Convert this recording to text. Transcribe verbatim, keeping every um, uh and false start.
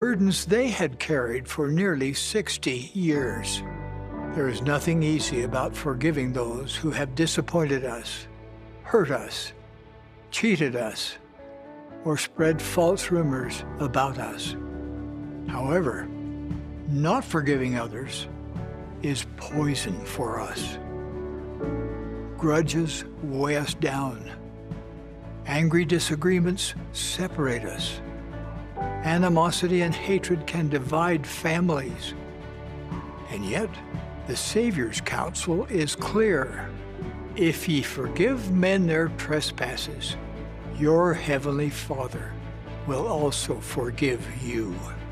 burdens they had carried for nearly sixty years. There is nothing easy about forgiving those who have disappointed us, hurt us, cheated us, or spread false rumors about us. However, not forgiving others is poison for us. Grudges weigh us down. Angry disagreements separate us. Animosity and hatred can divide families. And yet, the Savior's counsel is clear. If ye forgive men their trespasses, your heavenly Father will also forgive you.